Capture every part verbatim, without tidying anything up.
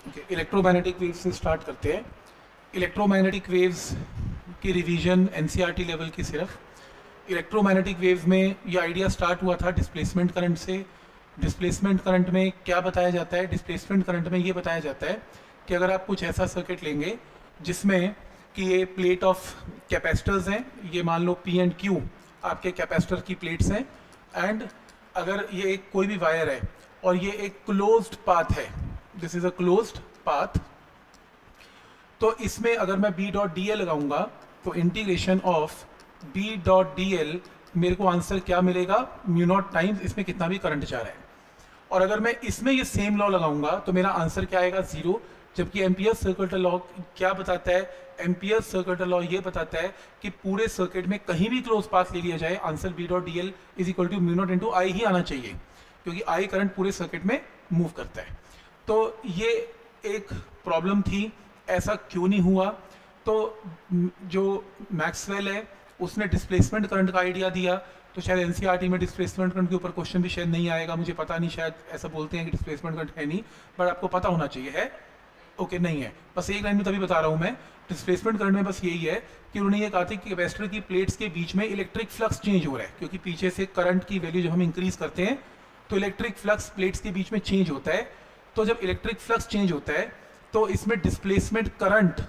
Okay, electromagnetic waves से start करते हैं। इलेक्ट्रोमैग्नेटिक वेव्स की रिवीजन एनसीईआरटी लेवल की सिर्फ। इलेक्ट्रोमैग्नेटिक वेव्स में ये आइडिया स्टार्ट हुआ था डिस्प्लेसमेंट करंट से। डिस्प्लेसमेंट करंट में क्या बताया जाता है? डिस्प्लेसमेंट करंट में ये बताया जाता है कि अगर आप कुछ ऐसा सर्किट लेंगे जिसमें कि ये प्लेट ऑफ कैपेसिटर्स हैं, ये मान लो पी एंड क्यू आपके कैपेसिटर की प्लेट्स हैं, एंड अगर ये एक कोई भी वायर है और ये एक क्लोज्ड पाथ है, this is a closed path, तो इसमें अगर मैं बी डॉट डी एल लगाऊंगा तो integration of B dot D L मेरे को आंसर क्या मिलेगा? म्यू नॉट टाइम्स इसमें कितना भी करंट जा रहा है। और अगर मैं इसमें ये सेम लॉ लगाऊंगा तो मेरा आंसर क्या आएगा? जीरो। जबकि एम्पियर सर्किट लॉ क्या बताता है? एम्पियर सर्किट लॉ ये बताता है कि पूरे सर्किट में कहीं भी क्लोज पाथ ले लिया जाए, answer B dot D L is equal to mu naught into I ही आना चाहिए, क्योंकि आई करंट पूरे सर्किट में मूव करता है। तो ये एक प्रॉब्लम थी, ऐसा क्यों नहीं हुआ? तो जो मैक्सवेल है उसने डिस्प्लेसमेंट करंट का आइडिया दिया, तो शायद एनसीईआरटी में डिस्प्लेसमेंट करंट के ऊपर क्वेश्चन भी शायद नहीं आएगा, मुझे पता नहीं, शायद ऐसा बोलते हैं कि डिस्प्लेसमेंट करंट है नहीं, बट आपको पता होना चाहिए। है ओके okay, नहीं है, बस एक लाइन में तभी बता रहा हूं मैं। डिस्प्लेसमेंट करंट में बस यही है कि उन्होंने ये कहा था कि कैपेसिटर की प्लेट्स के बीच में इलेक्ट्रिक फ्लक्स चेंज हो रहा है, क्योंकि पीछे से करंट की वैल्यू जब हम इंक्रीज करते हैं तो इलेक्ट्रिक फ्लक्स प्लेट्स के बीच में चेंज होता है। तो जब इलेक्ट्रिक फ्लक्स चेंज होता है तो इसमें डिस्प्लेसमेंट करंट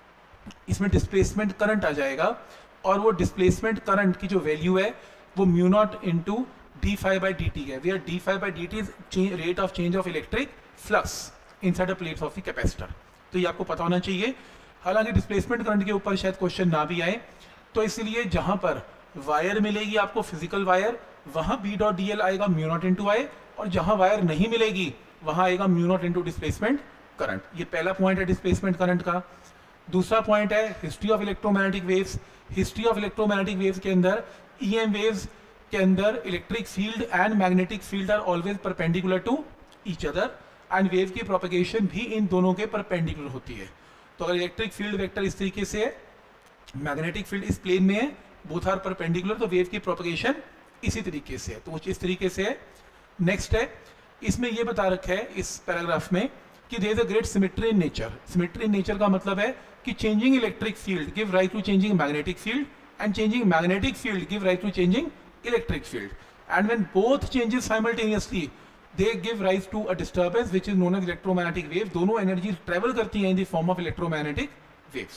इसमें डिस्प्लेसमेंट करंट आ जाएगा, और वो डिस्प्लेसमेंट करंट की जो वैल्यू है वो mu naught into D phi by D T है, where D phi by D T is rate of change of electric flux inside the plates of the capacitor. तो ये आपको पता होना चाहिए। हालांकि डिस्प्लेसमेंट करंट के ऊपर शायद क्वेश्चन ना भी आए, तो इसलिए जहां पर वायर मिलेगी आपको फिजिकल वायर, वहां बी डॉट डी एल आएगा म्यू नॉट इंटू आई, और जहां वायर नहीं मिलेगी वहां आएगा mu naught into displacement current. ये पहला पॉइंट है डिस्प्लेसमेंट करंट का। दूसरा पॉइंट है history of electromagnetic waves. History of electromagnetic waves के अंदर ईएम वेव्स के अंदर electric field and magnetic field are always perpendicular to each other, and wave की प्रोपगेशन भी इन दोनों के परपेंडिकुलर होती है। तो अगर इलेक्ट्रिक फील्ड वेक्टर इस तरीके से है, मैग्नेटिक फील्ड इस प्लेन में है, बोथ आर परपेंडिकुलर, तो वेव की प्रोपगेशन इसी तरीके से है, तो कुछ इस तरीके से है। नेक्स्ट है, इसमें यह बता रखा है इस पैराग्राफ में कि there is a great symmetry in nature. Symmetry in nature का मतलब है कि changing electric field give rise to changing magnetic field, and changing magnetic field give rise to changing electric field, and when both changes simultaneously they give rise to a disturbance which is known as electromagnetic wave। दोनों energy travel करती हैं in the form of electromagnetic waves,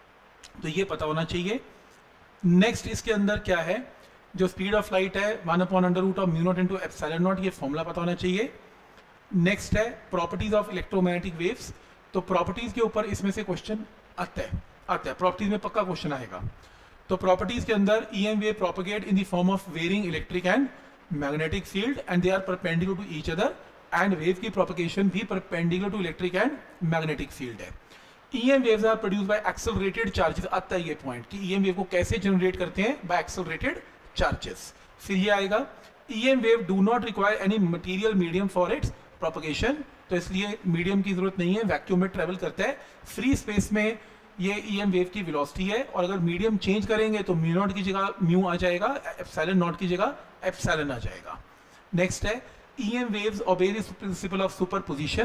तो ये पता होना चाहिए। Next इसके अंदर क्या है, जो स्पीड ऑफ लाइट है one upon under root of mu naught into epsilon naught, ये फॉर्मूला पता होना चाहिए। नेक्स्ट है प्रॉपर्टीज ऑफ इलेक्ट्रोमैग्नेटिक वेव्स। तो प्रॉपर्टीज के ऊपर इसमें से क्वेश्चन आता है आता है प्रॉपर्टीज में पक्का क्वेश्चन आएगा। तो प्रॉपर्टीज के अंदर EM wave propagate in the form of varying electric and magnetic field and they are perpendicular to each other, and wave की प्रोपगेशन भी perpendicular to electric and magnetic field है। EM waves are produced by accelerated charges. आता है ये point कि EM wave को कैसे generate करते हैं? By accelerated charges. फिर ये आएगा EM wave do not require any material medium for its propagation, तो इसलिए मीडियम की जरूरत नहीं है, वैक्यूम में ट्रेवल करता है। फ्री स्पेस में ये ईएम वेव की वेलोसिटी है, और अगर मीडियम चेंज करेंगे तो म्यू नॉट की जगह म्यू आ जाएगा, एप्सिलॉन नॉट की जगह एप्सिलॉन आ जाएगा। नेक्स्ट है EM waves obey the principle of superposition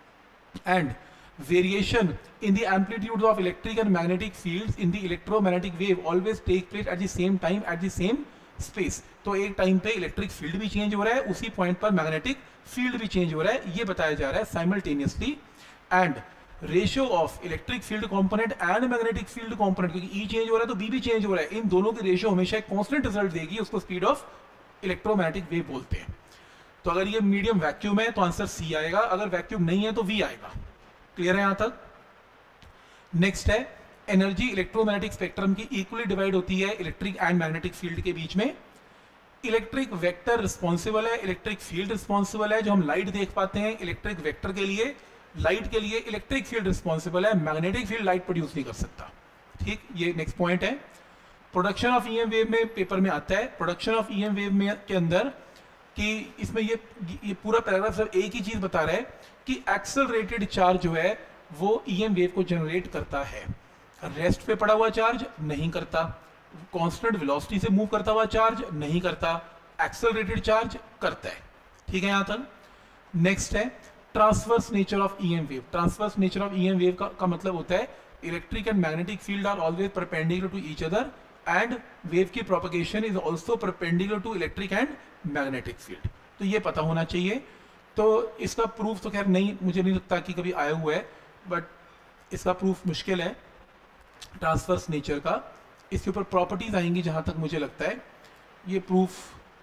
and variation in the amplitude of electric and magnetic fields in the electromagnetic wave always take place at the same time at the same space. तो एक time पे electric field भी change हो रहा है, उसी point पर magnetic field भी चेंज हो रहा है, ये बताया जा रहा है simultaneously. And ratio of electric field component and magnetic field component, क्योंकि ई चेंज हो रहा है तो बी भी चेंज हो रहा है, इन दोनों की रेशियो हमेशा एक कांस्टेंट रिजल्ट देगी, उसको स्पीड ऑफ इलेक्ट्रोमैग्नेटिक वेव बोलते हैं। तो अगर ये मीडियम वैक्यूम है तो आंसर सी आएगा, अगर वैक्यूम नहीं है तो वी आएगा। क्लियर है यहां तक? नेक्स्ट है एनर्जी इलेक्ट्रोमैग्नेटिक स्पेक्ट्रम की इक्वली डिवाइड होती है इलेक्ट्रिक एंड मैग्नेटिक फील्ड के बीच में। इलेक्ट्रिक वेक्टर रिस्पॉन्सिबल है, इलेक्ट्रिक फील्ड रिस्पॉन्सिबल है, जो हम लाइट देख पाते हैं इलेक्ट्रिक वेक्टर के लिए, लाइट के लिए इलेक्ट्रिक फील्ड रिस्पॉन्सिबल है, मैग्नेटिक फील्ड लाइट प्रोड्यूस नहीं कर सकता। ठीक, ये नेक्स्ट पॉइंट है। प्रोडक्शन ऑफ ईएम वेव में पेपर में आता है, प्रोडक्शन ऑफ ईएम वेव में के अंदर कि इसमें ये ये पूरा पैराग्राफ सिर्फ एक ही चीज बता रहा है कि एक्सेलरेटेड चार्ज जो है वो ईएम वेव को जनरेट करता है, रेस्ट पे पड़ा हुआ चार्ज नहीं करता, कांस्टेंट वेलोसिटी से मूव करता हुआ चार्ज नहीं करता, एक्सेलरेटेड चार्ज करता है। ठीक है यहां तक? नेक्स्ट है transverse nature of E M wave. Transverse nature of E M wave का, का मतलब होता है electric and magnetic field are always perpendicular to each other and wave की propagation is also perpendicular to electric and magnetic field. तो ये पता होना चाहिए। तो इसका प्रूफ तो खैर नहीं, मुझे नहीं लगता कि कभी आया हुआ है, बट इसका प्रूफ मुश्किल है ट्रांसवर्स नेचर का। इसके ऊपर प्रॉपर्टीज आएंगी जहां तक मुझे लगता है। ये प्रूफ,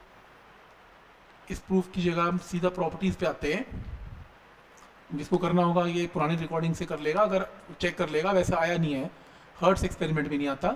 इस प्रूफ की जगह हम सीधा प्रॉपर्टीज पे आते हैं। जिसको करना होगा ये पुरानी रिकॉर्डिंग से कर लेगा, अगर चेक कर लेगा। वैसे आया नहीं है, हर्ट्स एक्सपेरिमेंट भी नहीं आता।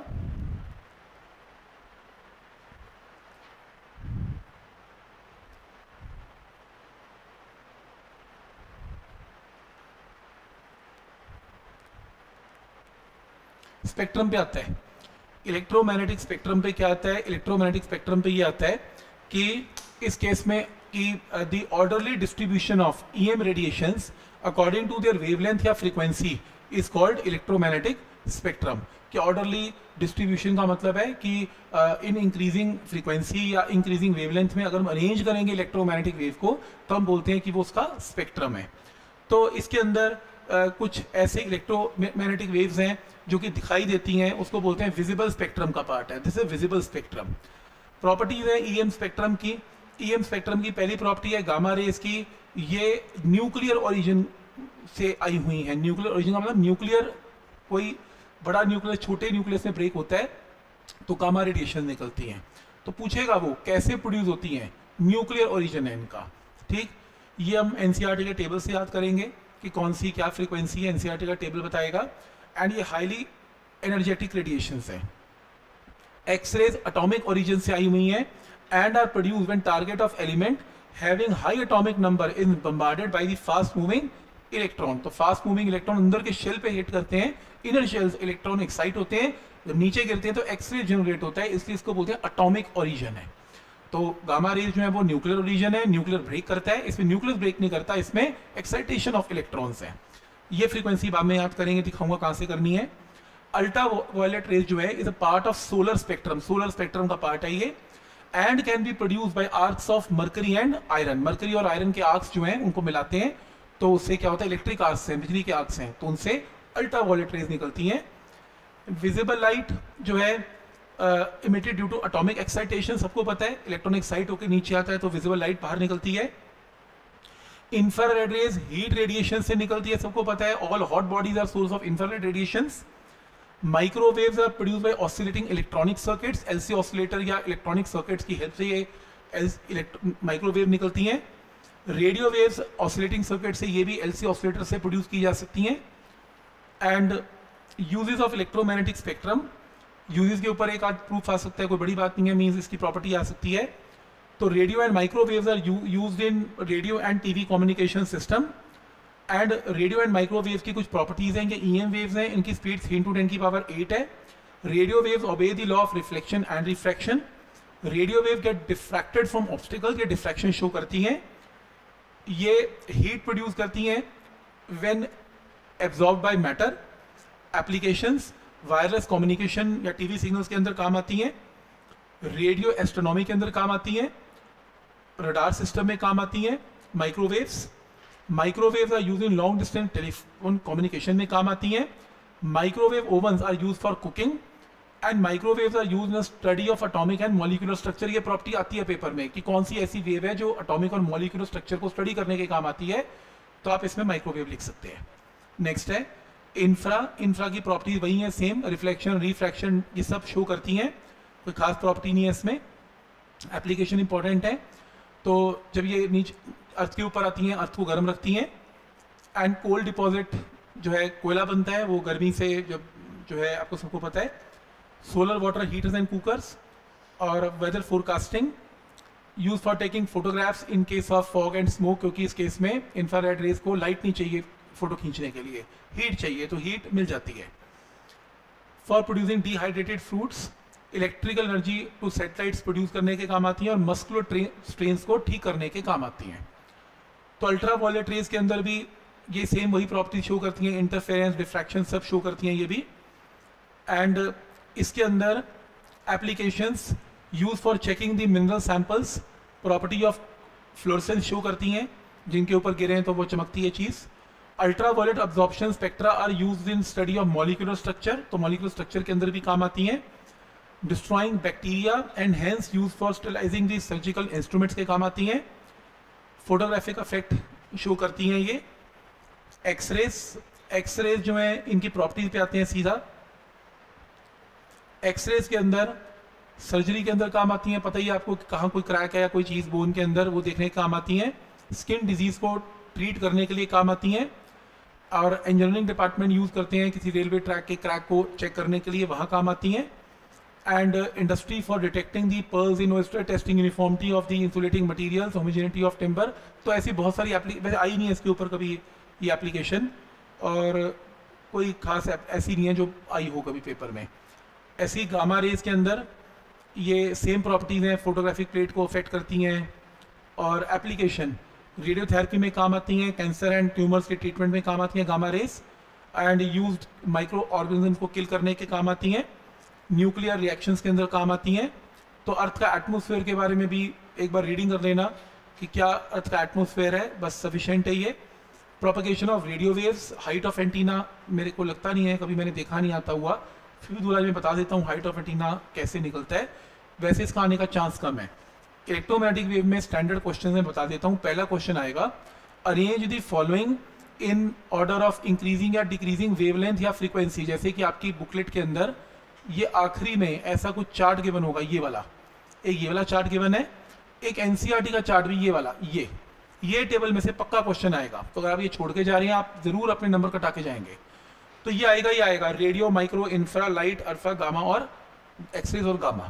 स्पेक्ट्रम पे आता है, इलेक्ट्रोमैग्नेटिक स्पेक्ट्रम पे क्या आता है? इलेक्ट्रोमैग्नेटिक स्पेक्ट्रम पे ये आता है कि इस केस में कि the orderly distribution of EM radiations according to their wavelength या frequency is called electromagnetic spectrum. कि ऑर्डरली डिस्ट्रीब्यूशन का मतलब है कि इन इंक्रीजिंग फ्रीक्वेंसी या इंक्रीजिंग वेवलेंथ में अगर हम अरेंज करेंगे इलेक्ट्रोमैग्नेटिक वेव को तो हम बोलते हैं कि वो उसका स्पेक्ट्रम है। तो इसके अंदर Uh, कुछ ऐसे इलेक्ट्रोमैग्नेटिक वेव्स हैं जो कि दिखाई देती हैं, उसको बोलते हैं विजिबल स्पेक्ट्रम का पार्ट है। This is visible spectrum. Properties है ईएम स्पेक्ट्रम की। ईएम स्पेक्ट्रम की पहली प्रॉपर्टी है गामा रेज की, ये न्यूक्लियर ओरिजिन से आई हुई है। न्यूक्लियर ओरिजिन का मतलब न्यूक्लियर, कोई बड़ा न्यूक्लियर छोटे न्यूक्लियस में ब्रेक होता है तो गामा रेडिएशन निकलती हैं। तो पूछेगा वो कैसे प्रोड्यूस होती हैं, न्यूक्लियर ओरिजिन है इनका। ठीक, ये हम एनसीईआरटी के टेबल से याद करेंगे कि कौन सी क्या फ्रीक्वेंसी है, एनसीईआरटी का टेबल बताएगा। एंड ये हाईली एनर्जेटिक रेडिएशंस हैं। एक्सरेज एटॉमिक ओरिजिन से आई हुई हैं and are produced when target of element having high atomic number is bombarded by the fast moving electron. तो फास्ट मूविंग इलेक्ट्रॉन अंदर के शेल पे हिट करते हैं, इनर शेल्स इलेक्ट्रॉन एक्साइट होते हैं, जब नीचे गिरते हैं तो एक्सरे जनरेट होता है, इसलिए इसको बोलते हैं एटॉमिक ओरिजिन है। तो गामा रेज जो है वो न्यूक्लियर ओरिजिन है, न्यूक्लियर ब्रेक करता है। इसमें न्यूक्लियर ब्रेक नहीं करता, इसमें एक्साइटेशन ऑफ इलेक्ट्रॉन्स है। ये फ्रीक्वेंसी बाद में याद करेंगे, दिखाऊंगा कहां से करनी है। अल्ट्रा वायलेट रेज जो है is a part of solar spectrum. Solar spectrum का पार्ट है ये। And can be produce by arcs of mercury and iron. Mercury और आयरन के आर्क्स जो हैं उनको मिलाते हैं तो उससे क्या होता है, इलेक्ट्रिक आर्क्स हैं, बिजली के आर्क्स हैं, तो उनसे अल्ट्रा वायलेट रेज निकलती हैं। विजिबल लाइट जो है emitted due to atomic excitation, सबको पता है इलेक्ट्रॉन एक्साइट होकर नीचे आता है तो विजिबल लाइट बाहर निकलती है। इंफ्रारेड रेज हीट रेडिएशन से निकलती है, सबको पता है all hot bodies are source of infrared radiations. Microwaves are produced by oscillating electronic circuits. LC oscillator या इलेक्ट्रॉनिक सर्किट्स की हेल्प से ये माइक्रोवेव निकलती हैं। रेडियो वेव्स ऑसिलेटिंग सर्किट से, ये भी एलसी ऑसिलेटर से प्रोड्यूस की जा सकती हैं। And uses of electromagnetic spectrum, uses के ऊपर एक आध प्रूफ आ सकता है, कोई बड़ी बात नहीं है, मींस इसकी प्रॉपर्टी आ सकती है। तो radio and microwaves are used in radio and TV communication system. And radio and microwave की कुछ प्रॉपर्टीज हैं, ये ईएम वेव्स हैं, इनकी स्पीड थ्री इंटू टेन की पावर एट है। Radio waves obey the law of reflection and refraction. Radio wave get diffracted from obstacle, ये diffraction show करती हैं। ये हीट प्रोड्यूस करती हैं when absorb by matter. Applications wireless communication या TV signals के अंदर काम आती हैं। रेडियो एस्ट्रोनॉमी के अंदर काम आती हैं। रडार सिस्टम में काम आती हैं। Microwaves microwaves are used in long distance telephone communication में काम आती हैं। Microwave ovens are used for cooking and microwaves are used in study of atomic and molecular structure. ये प्रॉपर्टी आती है पेपर में कि कौन सी ऐसी वेव है जो एटॉमिक और मॉलिक्यूलर स्ट्रक्चर को स्टडी करने के काम आती है, तो आप इसमें माइक्रोवेव लिख सकते हैं। नेक्स्ट है इंफ्रा। इंफ्रा की प्रॉपर्टीज वही है सेम, रिफ्लेक्शन रिफ्रैक्शन ये सब शो करती हैं, कोई खास प्रॉपर्टी नहीं है इसमें। एप्लीकेशन इंपॉर्टेंट है। तो जब ये नीचे अर्थ के ऊपर आती हैं, अर्थ को गर्म रखती हैं। एंड कोल्ड डिपॉजिट जो है कोयला बनता है, वो गर्मी से जब जो है आपको सबको पता है। Solar water heaters and cookers और weather forecasting use for taking photographs in case of fog and smoke, क्योंकि इस केस में इंफ्रारेड रेज को लाइट नहीं चाहिए फोटो खींचने के लिए, हीट चाहिए, तो हीट मिल जाती है। For producing dehydrated fruits, electrical energy to satellites produce करने के काम आती हैं और मस्कुलर स्ट्रेन्स को ठीक करने के काम आती हैं। तो अल्ट्रा वायलेट रेज के अंदर भी ये सेम वही प्रॉपर्टी शो करती हैं, इंटरफेरेंस डिफ्रैक्शन सब शो करती हैं ये भी। एंड इसके अंदर applications use for checking the mineral samples, property of fluorescence show करती हैं। जिनके ऊपर गिरे हैं तो वो चमकती है चीज़। Ultraviolet absorption spectra are used in study of molecular structure, तो मॉलिक्यूलर स्ट्रक्चर के अंदर भी काम आती हैं। Destroying bacteria and hence use for sterilising the surgical instruments के काम आती हैं। फोटोग्राफिक इफेक्ट शो करती हैं ये। एक्सरेज, एक्सरेज जो है इनकी प्रॉपर्टीज पे आते हैं सीधा। एक्सरेज के अंदर सर्जरी के अंदर काम आती हैं, पता ही आपको कहाँ कोई क्रैक है या कोई चीज़ बोन के अंदर, वो देखने के काम आती हैं। स्किन डिजीज़ को ट्रीट करने के लिए काम आती हैं। और इंजीनियरिंग डिपार्टमेंट यूज़ करते हैं किसी रेलवे ट्रैक के क्रैक को चेक करने के लिए, वहाँ काम आती हैं। And industry for detecting the pearls in oyster, testing uniformity of the insulating materials, homogeneity of timber. तो ऐसी बहुत सारी एप्लीकेशन आई नहीं है इसके ऊपर कभी ये एप्लीकेशन, और कोई खास ऐसी नहीं है जो आई हो कभी पेपर में। ऐसी गामा रेज के अंदर ये सेम प्रॉपर्टीज़ हैं, फोटोग्राफिक प्लेट को अफेक्ट करती हैं। और एप्लीकेशन रेडियोथेरेपी में काम आती हैं, कैंसर एंड ट्यूमर्स के ट्रीटमेंट में काम आती हैं gamma rays. And used microorganism को किल करने के काम आती हैं। न्यूक्लियर रिएक्शंस के अंदर काम आती हैं। तो अर्थ का एटमॉस्फेयर के बारे में भी एक बार रीडिंग कर लेना कि क्या अर्थ का एटमॉस्फेयर है, बस सफिशिएंट है ये। Propagation of radio waves, height of antenna मेरे को लगता नहीं है, कभी मैंने देखा नहीं आता हुआ, फिर दूसरा मैं बता देता हूँ हाइट ऑफ एंटीना कैसे निकलता है, वैसे इसका आने का चांस कम है। इलेक्ट्रोमैग्नेटिक वेव में स्टैंडर्ड क्वेश्चन में बता देता हूँ। पहला क्वेश्चन आएगा, arrange the following in order of increasing या डिक्रीजिंग वेवलेंथ या फ्रीक्वेंसी। जैसे कि आपकी बुकलेट के अंदर ये आखिरी में ऐसा कुछ चार्ट गिवन होगा, ये वाला, एक ये वाला चार्ट गिवन है, एक एनसीईआरटी का चार्ट भी ये वाला, ये ये टेबल में से पक्का क्वेश्चन आएगा। तो अगर आप ये छोड़ के जा रहे हैं आप जरूर अपने नंबर कटा के जाएंगे। तो ये आएगा, ये आएगा radio, micro, infra, light, alpha, gamma और एक्सरेज और गामा।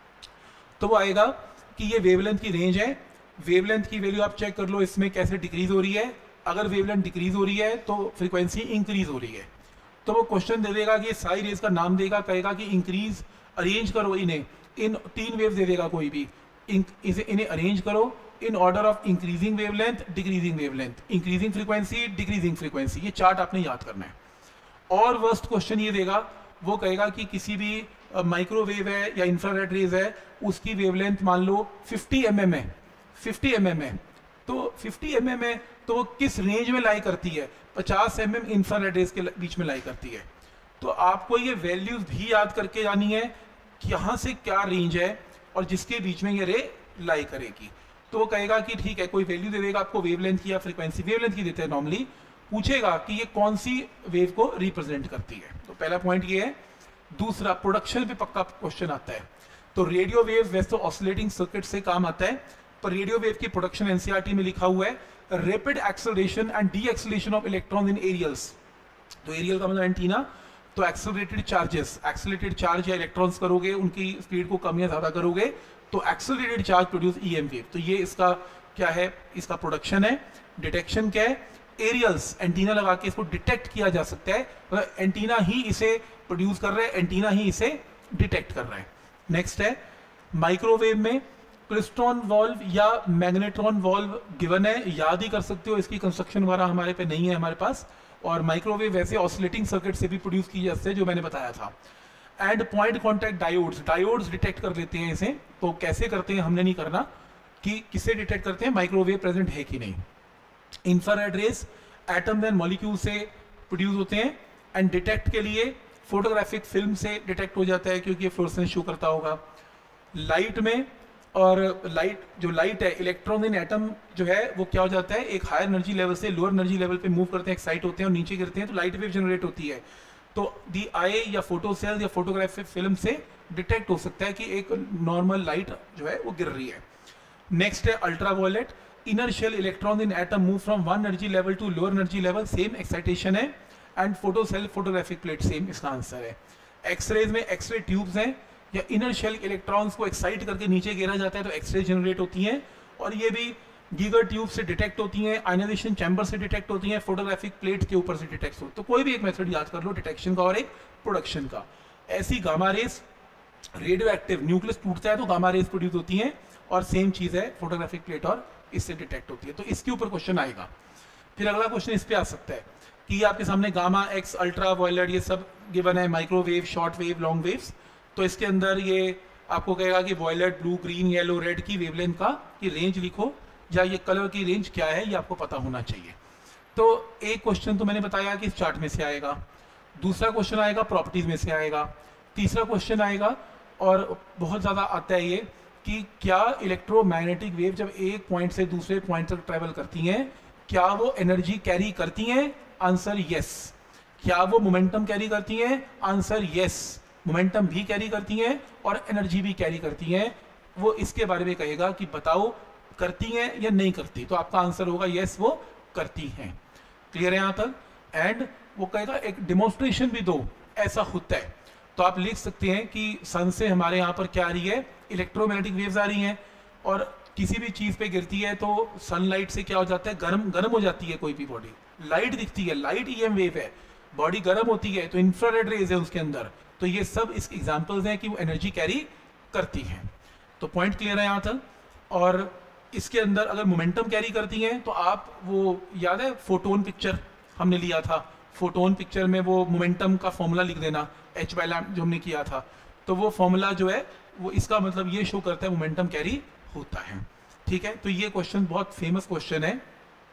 तो वो आएगा कि ये वेवलेंथ की रेंज है। वेवलेंथ की वैल्यू आप चेक कर लो इसमें कैसे डिक्रीज हो रही है। अगर वेवलेंथ डिक्रीज हो रही है तो फ्रीक्वेंसी इंक्रीज हो रही है। तो वो क्वेश्चन दे देगा कि सारी रेज का नाम देगा, कहेगा कि इंक्रीज, अरेंज करो इन्हें, इन तीन वेव दे देगा कोई भी, इन, इसे इन्हें अरेंज करो in order of increasing wavelength, decreasing wavelength, increasing frequency, decreasing frequency. ये चार्ट आपने याद करना है। और वर्स्ट क्वेश्चन ये देगा, वो कहेगा कि किसी भी माइक्रोवेव है या इंफ्रारेड रेज है, उसकी वेवलेंथ मान लो फिफ्टी एम एम है, फिफ्टी एम एम है, तो फिफ्टी एम एम है तो वो किस रेंज में लाई करती है, पचास एम एम इंफ्रारेड रेज के बीच में लाई करती है। तो आपको ये वैल्यूज भी याद करके जानी है कि यहाँ से क्या रेंज है और जिसके बीच में ये रे लाई करेगी। तो वो कहेगा कि ठीक है, कोई वैल्यू दे देगा आपको वेवलेंथ की या फ्रीक्वेंसी, वेवलेंथ की देते हैं नॉर्मली, पूछेगा कि ये कौन सी वेव को रिप्रेजेंट करती है। तो पहला पॉइंट ये है। दूसरा, प्रोडक्शन पे पक्का क्वेश्चन आता है। तो रेडियो वेव वैसे तो ऑसिलेटिंग सर्किट से काम आता है, पर रेडियो वेव की प्रोडक्शन एनसीईआरटी में लिखा हुआ है, rapid acceleration and deceleration of electron in aerials. तो एरियल का मतलब एंटीना, तो एक्सेलरेटेड चार्जेस, एक्सेलरेटेड चार्ज या इलेक्ट्रॉन्स करोगे, उनकी स्पीड को कम या ज्यादा करोगे तो accelerated charge produce EM wave. तो ये इसका क्या है, इसका प्रोडक्शन है। डिटेक्शन क्या है, एरियल्स, एंटीना लगा के इसको डिटेक्ट किया जा सकता है, मतलब एंटीना ही इसे प्रोड्यूस कर रहा है, एंटीना ही इसे डिटेक्ट कर रहा है। नेक्स्ट है माइक्रोवेव में क्लिस्ट्रॉन वॉल्व या मैग्नेट्रॉन वॉल्व गिवन है, याद ही कर सकते हो, इसकी कंस्ट्रक्शन वगैरह हमारे पे नहीं है हमारे पास। और माइक्रोवेव वैसे ऑसिलेटिंग सर्किट से भी प्रोड्यूस की जाती है जो मैंने बताया था। And point contact diodes, diodes detect कर लेते हैं इसे। तो कैसे करते हैं हमने नहीं करना, कि किससे डिटेक्ट करते हैं, माइक्रोवेव प्रेजेंट है कि नहीं। Infrared rays atom and molecule से प्रोड्यूस होते हैं। एंड डिटेक्ट के लिए फोटोग्राफिक फिल्म से डिटेक्ट हो जाता है क्योंकि ये फ्लोरेसेंस शो करता होगा। लाइट में, और लाइट जो लाइट है, इलेक्ट्रॉन इन एटम जो है वो क्या हो जाता है, एक हायर एनर्जी लेवल से लोअर एनर्जी लेवल पे मूव करते हैं, एक्साइट होते हैं और नीचे गिरते हैं, तो लाइट वेव जनरेट होती है। तो दी आई या फोटो सेल या फोटोग्राफिक फिल्म से डिटेक्ट हो सकता है कि एक नॉर्मल लाइट जो है वो गिर रही है। नेक्स्ट है ultraviolet, inner shell electron in atom move from one energy level to lower energy level, same excitation है। And photo cell photographic plate, same इसका आंसर है। एक्सरेज में एक्सरे ट्यूब्स हैं, या इनर शेल इलेक्ट्रॉन्स को excite करके नीचे गिरा जाता है तो एक्सरे जनरेट होती हैं, और ये भी गीगर ट्यूब से डिटेक्ट होती हैं, आयनाइजेशन चैम्बर से डिटेक्ट होती हैं, फोटोग्राफिक प्लेट के ऊपर से डिटेक्ट होती है। तो कोई भी एक मेथड याद कर लो डिटेक्शन का और एक प्रोडक्शन का। ऐसी gamma rays, radioactive, nucleus टूटता है तो गामा रेस प्रोड्यूस होती हैं, और सेम चीज है फोटोग्राफिक प्लेट और इससे डिटेक्ट होती है। तो इसके ऊपर क्वेश्चन आएगा। फिर अगला क्वेश्चन इस पे आ सकता है कि आपके सामने गामा, एक्स, अल्ट्रा वायलेट ये सब गिवन है, microwave, short wave, long waves. तो इसके अंदर ये आपको कहेगा कि violet, blue, green, yellow, red की वेवलेंथ का की रेंज लिखो, या ये कलर की रेंज क्या है, ये आपको पता होना चाहिए। तो एक क्वेश्चन तो मैंने बताया कि इस चार्ट में से आएगा, दूसरा क्वेश्चन आएगा प्रॉपर्टीज में से आएगा, तीसरा क्वेश्चन आएगा और बहुत ज़्यादा आता है ये कि क्या इलेक्ट्रोमैग्नेटिक वेव जब एक पॉइंट से दूसरे पॉइंट तक ट्रेवल करती हैं क्या वो एनर्जी कैरी करती हैं? Answer yes. क्या वो मोमेंटम कैरी करती हैं? आंसर यस, मोमेंटम भी कैरी करती हैं और एनर्जी भी कैरी करती हैं। वो इसके बारे में कहेगा कि बताओ करती हैं या नहीं करती, तो आपका आंसर होगा यस, वो करती हैं। क्लियर है यहाँ तक? एंड वो कहेगा एक डिमॉन्स्ट्रेशन भी दो, ऐसा होता है। तो आप लिख सकते हैं कि सन से हमारे यहाँ पर क्या आ रही है? इलेक्ट्रोमैग्नेटिक वेव्स आ रही हैं, और किसी भी चीज पे गिरती है तो सनलाइट से क्या हो जाता है? गर्म गर्म हो जाती है कोई भी बॉडी, लाइट दिखती है, लाइट ईएम वेव है, बॉडी गर्म होती है तो इंफ्रारेड रेज है उसके अंदर। तो ये सब इस एग्जांपल्स हैं कि वो एनर्जी कैरी करती हैं। तो पॉइंट क्लियर है यहाँ तक? और इसके अंदर अगर मोमेंटम कैरी करती हैं तो आप वो याद है फोटोन पिक्चर हमने लिया था, फोटोन पिक्चर में वो मोमेंटम का फॉर्मूला लिख देना, एच बाय लैम्डा जो हमने किया था, तो वो फॉर्मूला जो है वो इसका मतलब ये शो करता है मोमेंटम कैरी होता है। ठीक है, तो ये क्वेश्चन बहुत फेमस क्वेश्चन है।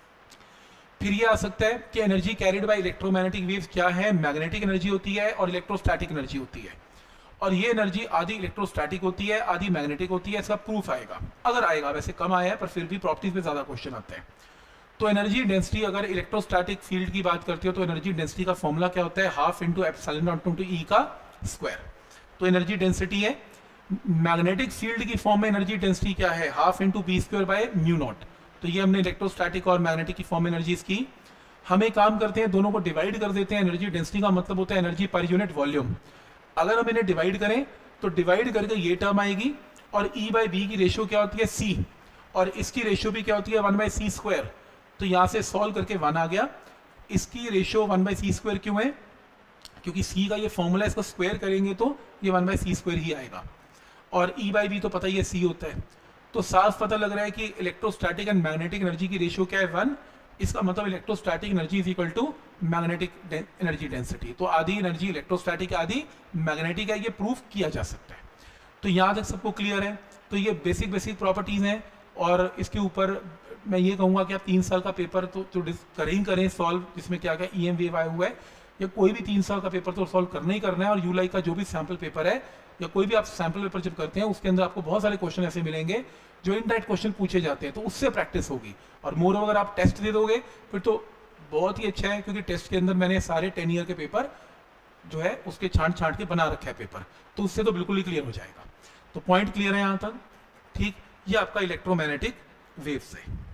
फिर ये आ सकता है कि energy carried by electromagnetic waves क्या है? मैग्नेटिक एनर्जी होती है और इलेक्ट्रोस्टैटिक एनर्जी होती है, और ये एनर्जी आधी इलेक्ट्रोस्टैटिक होती है आधी मैग्नेटिक होती है। इसका प्रूफ आएगा, अगर आएगा, वैसे कम आया है पर फिर भी प्रॉपर्टीज में ज्यादा क्वेश्चन आते हैं। तो एनर्जी डेंसिटी, अगर इलेक्ट्रोस्टैटिक फील्ड की बात करते हो तो एनर्जी डेंसिटी का फॉर्मूला क्या होता है? Half into epsilon naught into E का स्क्वायर। तो एनर्जी डेंसिटी है। मैग्नेटिक फील्ड की फॉर्म में एनर्जी डेंसिटी क्या है? Half into B square by mu naught. तो ये हमने इलेक्ट्रोस्टैटिक और मैग्नेटिक की फॉर्म में एनर्जीज की। हम एक काम करते हैं, दोनों को डिवाइड कर देते हैं। एनर्जी डेंसिटी का मतलब होता है एनर्जी पर यूनिट वॉल्यूम। अगर हम इन्हें डिवाइड करें तो डिवाइड करके ये टर्म आएगी, और ई बाई बी की रेशियो क्या होती है? सी, और इसकी रेशियो भी क्या होती है? One by C square. तो यहाँ से सॉल्व करके वन आ गया। इसकी ratio one by C square क्यों है? क्योंकि सी का ये फॉर्मूला, इसको स्क्वायर करेंगे तो ये वन बाई सी स्क्वायर ही आएगा, और ई बाई बी तो पता ही है सी होता है। तो साफ पता लग रहा है कि इलेक्ट्रोस्टैटिक एंड मैग्नेटिक एनर्जी की रेशियो क्या है? वन। इसका मतलब electrostatic energy is equal to magnetic energy density. तो आधी एनर्जी इलेक्ट्रोस्टैटिक आधी मैग्नेटिक है, ये प्रूफ किया जा सकता है। तो यहाँ तक सबको क्लियर है? तो ये बेसिक बेसिक प्रॉपर्टीज हैं, और इसके ऊपर मैं ये कहूँगा कि आप तीन साल का पेपर तो जो करें ही करें सॉल्व, जिसमें क्या क्या ई एम वेव आया हुआ है, या कोई भी तीन साल का पेपर तो सॉल्व करना ही करना है। और यूलाई का जो भी सैम्पल पेपर है या कोई भी आप सैम्पल पेपर जब करते हैं उसके अंदर आपको बहुत सारे क्वेश्चन ऐसे मिलेंगे जो इनडायरेक्ट क्वेश्चन पूछे जाते हैं, तो उससे प्रैक्टिस होगी। और मोर ओवर आप टेस्ट दे दोगे फिर तो बहुत ही अच्छा है, क्योंकि टेस्ट के अंदर मैंने सारे टेन ईयर के पेपर जो है उसके छांट छांट के बना रखा है पेपर, तो उससे तो बिल्कुल ही क्लियर हो जाएगा। तो पॉइंट क्लियर है यहाँ तक? ठीक, ये आपका इलेक्ट्रोमैग्नेटिक वेव्स है।